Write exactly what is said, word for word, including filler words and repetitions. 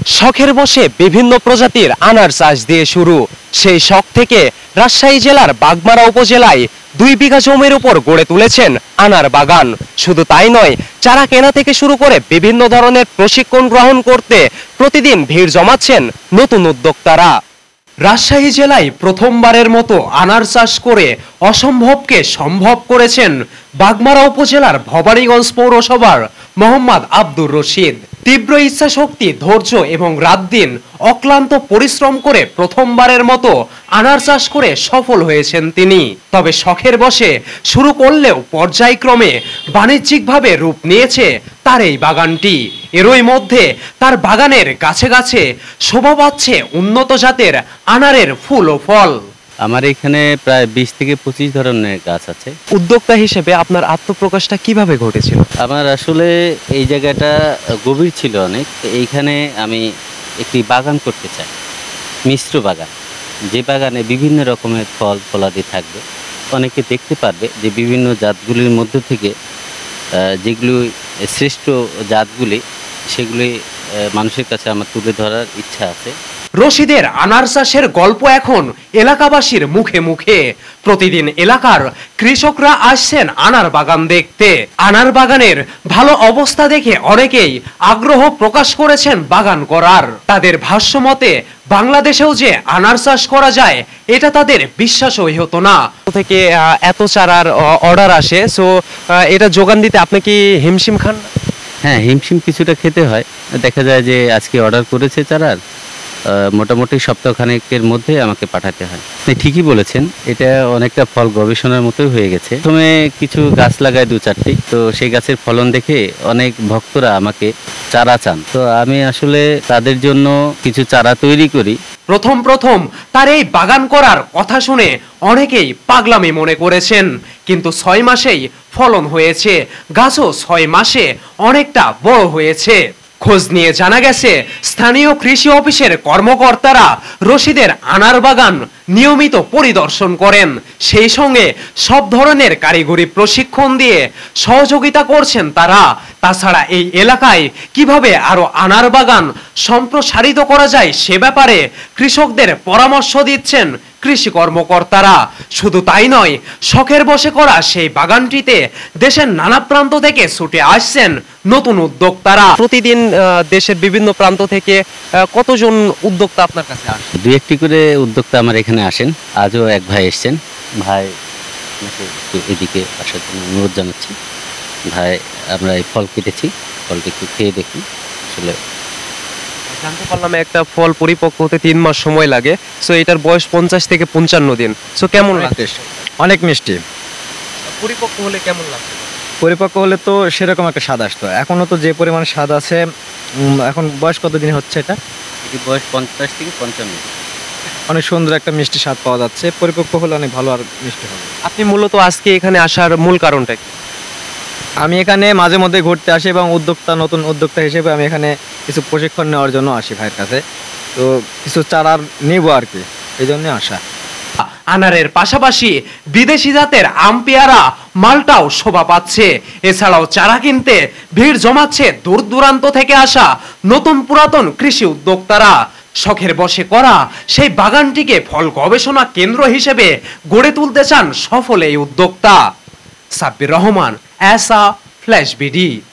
শখের বশে বিভিন্ন প্রজাতির আনার চাষ দিয়ে শুরু। সেই শখ থেকে রাজশাহী জেলার বাগমারা উপজেলায় দুই বিঘা জমির উপর গড়ে তুলেছেন আনার বাগান। শুধু তাই নয়, চারা কেনা থেকে শুরু করে বিভিন্ন ধরনের প্রশিক্ষণ গ্রহণ করতে প্রতিদিন ভিড় জমাচ্ছেন নতুন উদ্যোক্তারা। রাজশাহী জেলায় প্রথমবারের মতো আনার চাষ করে অসম্ভবকে সম্ভব করেছেন বাগমারা উপজেলার ভবানীগঞ্জ পৌরসভার মোহাম্মদ আব্দুর রশিদ। তীব্র ইচ্ছাশক্তি, ধৈর্য এবং রাত দিন অক্লান্ত পরিশ্রম করে প্রথমবারের মতো আনার চাষ করে সফল হয়েছেন তিনি। তবে শখের বশে শুরু করলেও পর্যায়ক্রমে বাণিজ্যিকভাবে রূপ নিয়েছে তার এই বাগানটি। এরই মধ্যে তার বাগানের গাছে গাছে শোভা পাচ্ছে উন্নত জাতের আনারের ফুল ও ফল। আমার এখানে প্রায় বিশ থেকে পঁচিশ ধরনের গাছ আছে। উদ্যোক্তা হিসেবে আপনার আত্মপ্রকাশটা কিভাবে ঘটেছিল? আমার আসলে এই জায়গাটা গভীর ছিল অনেক, এইখানে আমি একটি বাগান করতে চাই, মিশ্র বাগান, যে বাগানে বিভিন্ন রকমের ফল ফলাদি থাকবে। অনেকে দেখতে পারবে যে বিভিন্ন জাতগুলির মধ্য থেকে যেগুলি শ্রেষ্ঠ জাতগুলি, সেগুলি মানুষের কাছে আমার তুলে ধরার ইচ্ছা আছে। রশিদের আনার চাষের গল্প এখন এলাকাবাসীর মুখে মুখে। প্রতিদিন এলাকার কৃষকরা আসছেন আনার বাগান দেখতে। আনার বাগানের ভালো অবস্থা দেখে অনেকেই আগ্রহ প্রকাশ করেছেন বাগান করার। তাদের ভাষ্যমতে বাংলাদেশেও যে আনার চাষ করা যায় এটা তাদের বিশ্বাসই হতো না। থেকে এত চারার অর্ডার আসে, সো এটা যোগান দিতে আপনি কি হিমশিম খান? হ্যাঁ, হিমশিম কিছুটা খেতে হয়। দেখা যায় যে আজকে অর্ডার করেছে চারার, মোটামুটি সপ্তাহখানেকের মধ্যে আমাকে পাঠাতে হয়। ঠিকই বলেছেন, এটা অনেকটা ফল গবেষণার মতোই হয়ে গেছে। প্রথমে কিছু গাছ লাগায় দু চারটি, তো সেই গাছের ফলন দেখে অনেক ভক্তরা আমাকে চারা চান, তো আমি আসলে তাদের জন্য কিছু চারা তৈরি করি। প্রথম প্রথম তার এই বাগান করার কথা শুনে অনেকেই পাগলামি মনে করেছেন, কিন্তু ছয় মাসেই ফলন হয়েছে। গাছও ছয় মাসে অনেকটা বড় হয়েছে। খোঁজ নিয়ে জানা গেছে স্থানীয় কৃষি অফিসের কর্মকর্তারা রশিদের আনার বাগান নিয়মিত পরিদর্শন করেন। সেই সঙ্গে সব ধরনের কারিগরি প্রশিক্ষণ দিয়ে সহযোগিতা করছেন তারা। তাছাড়া এই এলাকায় কিভাবে আরো আনার বাগান সম্প্রসারিত করা যায় সে ব্যাপারে কৃষকদের পরামর্শ দিচ্ছেন কৃষি কর্মকর্তারা। শুধু তাই নয়, শখের বশে করা সেই বাগানটিতে দেশের নানা প্রান্ত থেকে ছুটে আসছেন নতুন উদ্যোক্তারা। প্রতিদিন দেশের বিভিন্ন প্রান্ত থেকে কতজন উদ্যোক্তা আপনার কাছে আসেন? দুই একটি করে উদ্যোক্তা আমার এখানে আসেন। আজও এক ভাই এসছেন। ভাই, এদিকে আসার জন্য অনুরোধ জানাচ্ছি। ভাই, আমরা এই ফল কেটেছি, ফলটি একটু খেয়ে দেখি। আসলে জানতে পারলাম একটা ফল পরিপক্ক হতে তিন মাস সময় লাগে। সো এটার বয়স পঞ্চাশ থেকে পঞ্চান্ন দিন। সো কেমন লাগছে? অনেক মিষ্টি। পরিপক্ক হলে কেমন লাগছে? পরিপক্ক হলে তো সেরকম একটা স্বাদ আসতো। এখনো তো যে পরিমাণ স্বাদ আছে। এখন বয়স কতদিন হচ্ছে এটা? এটি বয়স পঞ্চাশ থেকে পঞ্চান্ন। অনেক সুন্দর একটা মিষ্টি স্বাদ পাওয়া যাচ্ছে। পরিপক্ক হলে অনেক ভালো আর মিষ্টি হবে। আপনি মূলত আজকে এখানে আসার মূল কারণটা কি? আমি এখানে মাঝে মধ্যে ঘুরতে আসি এবং উদ্যোক্তা নতুন উদ্যোক্তা হিসেবে আমি এখানে কিছু প্রশিক্ষণ নেওয়ার জন্য আসি ভাইয়ের কাছে। তো কিছু চারা নেব আর কি, এই জন্য আসা। আনারের পাশাপাশি বিদেশি জাতের আম, পেয়ারা, মালটাও শোভা পাচ্ছে। এছাড়াও চারা কিনতে ভিড় জমাচ্ছে দূর দূরান্ত থেকে আসা নতুন পুরাতন কৃষি উদ্যোক্তারা। শখের বশে করা সেই বাগানটিকে ফল গবেষণা কেন্দ্র হিসেবে গড়ে তুলতে চান সফল এই উদ্যোক্তা। সাব্বির রহমান, এসা, ফ্ল্যাশ বিডি।